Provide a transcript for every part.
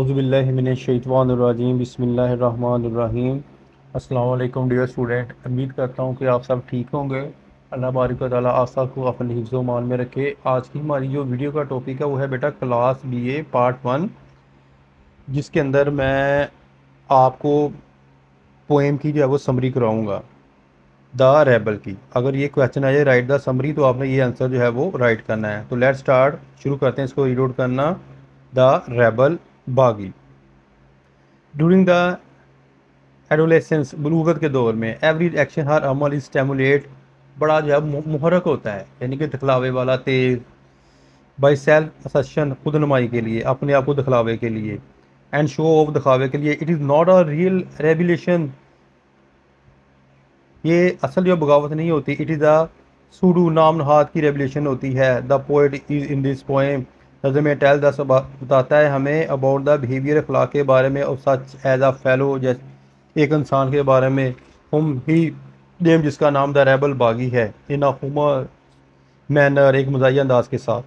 औज़ुबिल्लाहि मिनश्शैतानिर्रजीम बिस्मिल्लाहिर्रहमानिर्रहीम। अस्सलाम वालेकुम डियर स्टूडेंट, उम्मीद करता हूँ कि आप सब ठीक होंगे। अल्लाह बारिक व तआला आप सबको अपने हिफ्ज़ व मान में रखे। आज की हमारी जो वीडियो का टॉपिक है वो है बेटा क्लास BA पार्ट 1, जिसके अंदर मैं आपको पोएम की जो है वो समरी कराऊँगा, द रेबल की। अगर ये क्वेश्चन आ जाए राइट द समरी, तो आपने ये आंसर जो है वो राइट करना है। तो लेट्स स्टार्ट, शुरू करते हैं इसको रीड आउट करना। द रेबल बागी। ड्यूरिंग द एडोलेसेंस, बलूगत के दौर में, एवरी एक्शन हर अमल इज स्टिमुलेट, बड़ा जो है मुहरक होता है, यानी कि दिखलावे वाला, तेज। बाई सेल्फ असर्शन, खुद नुमाई के लिए, अपने आप को दिखलावे के लिए। एंड शो ऑफ, दिखावे के लिए। It is not a real revelation, ये असल जो बगावत नहीं होती। इट इज़ अ सूडू, नाम नहाद की रेवलेशन होती है। The poet is in this poem, नज़म में टेल द, बताता है हमें अबाउट द बिहेवियर, अखलाक के बारे में, और सच एज अ फेलो, जैसे एक इंसान के बारे में। हम ही नेम, जिसका नाम द रेबल बागी है। इन अ ह्यूमर मैनर, एक मज़ाहिया अंदाज के साथ।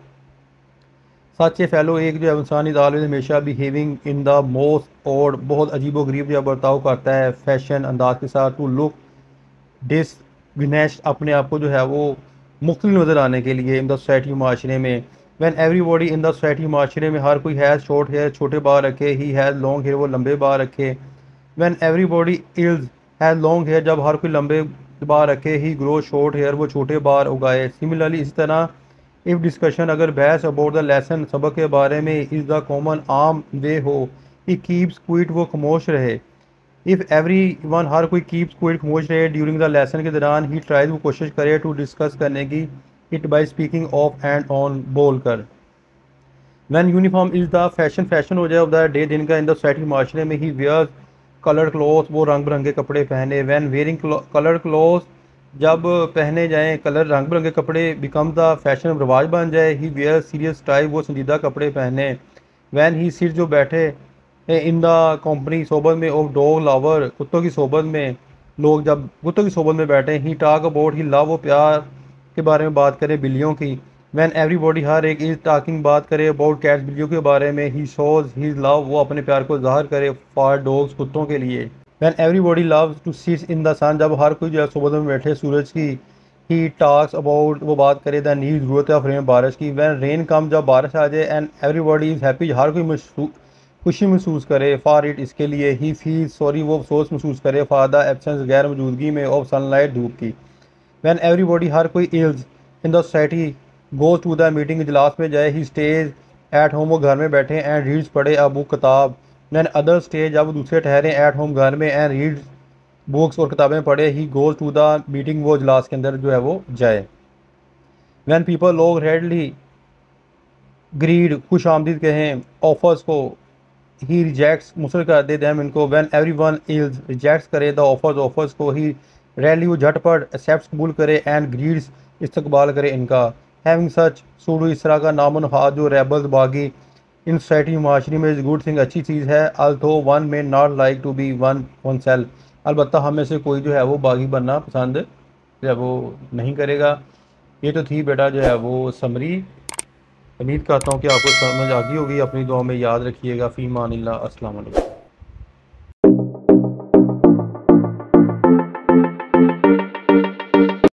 सच ए फेलो, एक जो है इंसान इज ऑलवेज, हमेशा behaving in the most odd, बहुत अजीबो गरीब जो बर्ताव करता है, फैशन अंदाज के साथ। टू लुक डिस विनेश, अपने आप को जो है वो मुख्तलिफ नज़र आने के लिए। इन द सोसाइटी, माशरे में। When everybody in the society, माशरे में हर कोई हैज़ शॉर्ट हेयर, छोटे बाल रखे। ही हैज़ लॉन्ग हेयर, वो लंबे बाल रखे। When everybody else has long hair, जब हर कोई लंबे बाल रखे। ही ग्रो शॉर्ट हेयर, वो छोटे बाल उगाए। सिमिलरली, इसी तरह। इफ़ डिस्कशन, अगर बहस, अबाउट द लेसन, सबक के बारे में, इज़ द कॉमन, आम वे हो। ही कीप्स क्विट, वो खामोश रहे। इफ़ एवरी वन, हर कोई, कीप्स क्विट, खामोश रहे। ड्यूरिंग द लेसन, के दौरान। ही ट्राइज, वो कोशिश करे। टू डिस्कस, करने की। It by speaking off and on, बोल कर। When uniform is the fashion, fashion हो जाए ऑफ द डे, दिन का। इन द सोसाइटी, माशरे में। ही वेयर्स कलर्ड क्लॉथ, वो रंग बिरंगे कपड़े पहने। वैन वेयरिंग कलर्ड क्लॉथ, जब पहने जाएँ कलर, रंग बिरंगे कपड़े। बिकम द फैशन, रवाज बन जाए। ही वेयर सीरियस टाइप, वो संजीदा कपड़े पहने। वैन ही सिर, जो बैठे। इन द कंपनी, सोबत में। ऑफ डॉग लवर, कुत्तों की सोबत में। लोग जब कुत्तों की सोबत में बैठे। He talk about, he love, वो प्यार के बारे में बात करे, बिल्लियों की। वैन एवरीबॉडी, हर एक। इज टॉकिंग, बात करे। अबाउट कैट्स, बिल्लियों के बारे में। ही शोज हिज लव, वो अपने प्यार को जाहिर करे। फॉर डॉग्स, कुत्तों के लिए। When everybody loves to sit in the sun, जब हर कोई जो है सोबत में बैठे सूरज की। ही टॉक्स अबाउट, वो बात करे। द नीड, जरूरत है फ्रेम, बारिश की। वैन रेन कम, जब बारिश आ जाए। एंड एवरीबॉडी इज़ हैप्पी, हर कोई खुशी महसूस करे। फॉर इट, इसके लिए। ही फील सॉरी, वो अफसोस महसूस करे। फॉर द एब्सेंस, गैर मौजूदगी में। ऑफ सनलाइट, धूप की। वैन एवरीबॉडी, हर कोई। Else in the society, goes to the meeting, इजलास में जाए। ही स्टेज एट होम, वो घर में बैठे। एंड रीड्स, पढ़े। अ बुक, किताब। वैन अदर स्टे, जब दूसरे ठहरे। एट होम, घर में। एंड रीड्स बुक्स, और किताबें पढ़े। He goes to the meeting, वो इजलास के अंदर जो है वो जाए। वैन पीपल, लोग। रेडली ग्रीड, खुश आमदीद कहें। ऑफर्स को। ही रिजेक्ट्स, मुसल कर दे दैम, इनको। When every one else, rejects करे। द ऑफर्स, ऑफर्स को। ही रैली, वो झटपट। एक्सेप्ट, कबूल करे। एंड ग्रीड्स, इस्तकबाल करे इनका। हैविंग सच, सूडू, इस तरह का नामन हाथ, जो रेबल्स बागी। इन सोसाइटी, माशरे में। इज़ गुड थिंग, अच्छी चीज़ है। Although one may not like to be oneself, अलबत्ता हम में से कोई जो है वो बागी बनना पसंद जो है वो नहीं करेगा। ये तो थी बेटा जो है वो समरी। उम्मीद करता हूँ कि आपको समझ आ गई होगी। अपनी दुआ में याद रखिएगा। फ़ी मानिल्लाह। अस्सलाम वालेकुम।